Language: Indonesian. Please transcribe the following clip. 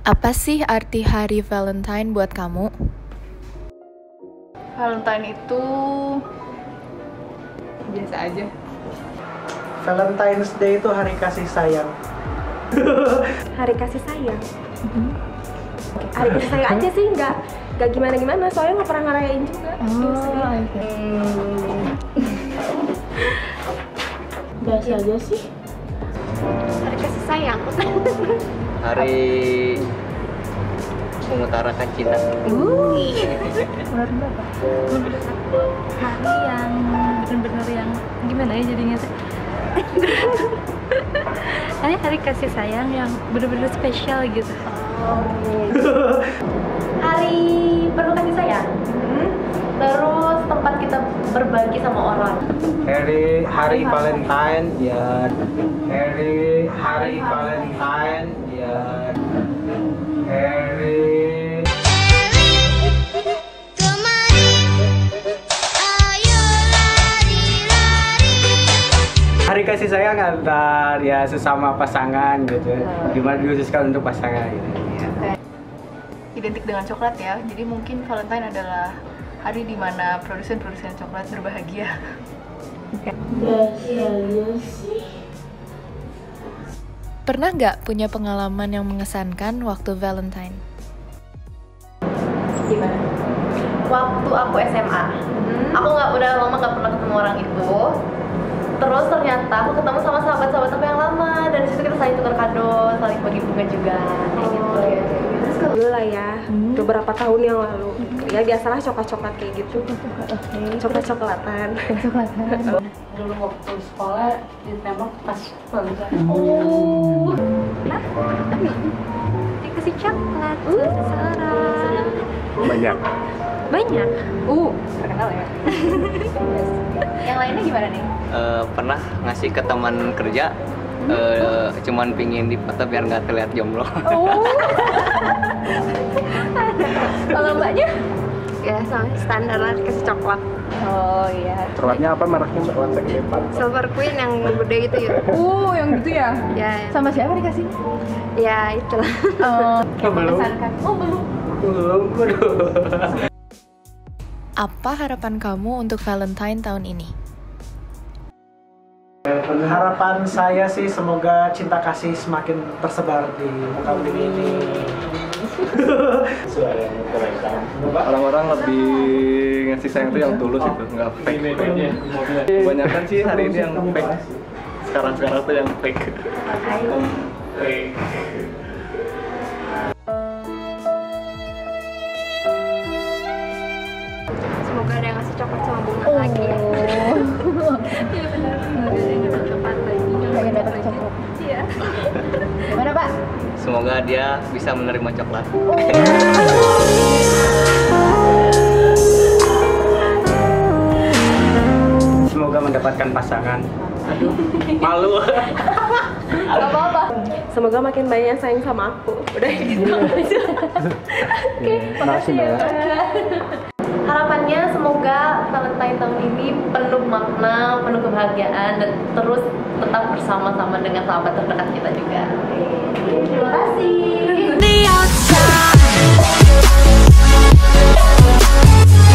Apa sih arti Hari Valentine buat kamu? Valentine itu biasa aja. Valentine's Day itu hari kasih sayang. Hari kasih sayang. Hari kasih sayang aja sih, nggak gimana-gimana, soalnya nggak pernah ngerayain juga. Biasa aja sih. Hari kasih sayang. Hari mengutarakan cinta. Hari yang benar-benar yang gimana ya jadinya teh? Hari kasih sayang yang benar-benar spesial gitu. Hari penuh kasih sayang. Terus tempat kita berbagi sama orang. Hari Valentine ya. Hari Valentine ya. Hari kasih sayang antar ya sesama pasangan gitu. Dimana dikhususkan untuk pasangan gitu. Ya. Identik dengan coklat ya. Jadi mungkin Valentine adalah hari di mana produsen-produsen coklat berbahagia. Pernah nggak punya pengalaman yang mengesankan waktu Valentine? Gimana? Waktu aku SMA, aku udah lama nggak pernah ketemu orang itu. Terus ternyata aku ketemu sama sahabat-sahabat aku yang lama, dan disitu kita saling tukar kado, saling bagi bunga juga, kayak gitu. Terus kalau dulu lah ya, beberapa tahun yang lalu, ya biasalah coklat-coklat kayak gitu. Coklat-coklatan. Dulu waktu sekolah ditembak pas Valentine. Dikasih coklat seseorang. Banyak. Terkenal ya. Yang lainnya gimana nih? Pernah ngasih ke teman kerja, cuman pingin dipoto biar nggak terlihat jomblo. Kalau mbaknya? Ya sama standar lah dikasih coklat. Oh iya. Coklatnya apa mereknya Mbak? Silver Queen yang gede gitu ya. Yang gitu ya? Ya, Sama siapa dikasih? ya itulah. Belum. Apa harapan kamu untuk Valentine tahun ini? Harapan saya sih semoga cinta kasih semakin tersebar di muka bumi ini. Orang-orang lebih ngasih sayang tuh yang tulus itu, nggak fake. Kebanyakan sih hari ini yang fake. Sekarang tuh yang fake. Semoga ada yang ngasih coklat sama bunga lagi. Iya benar. Semoga ada yang ngasih coklat lagi. Iya. Gimana Pak? Semoga dia bisa menerima coklat. Semoga mendapatkan pasangan. Aduh, malu. Gak apa-apa. Semoga makin banyak yang sayang sama aku. Udah gitu aja. Oke, makasih ya. Harapannya semoga Valentine tahun ini penuh makna, penuh kebahagiaan, dan terus tetap bersama-sama dengan sahabat terdekat kita juga. Terima kasih.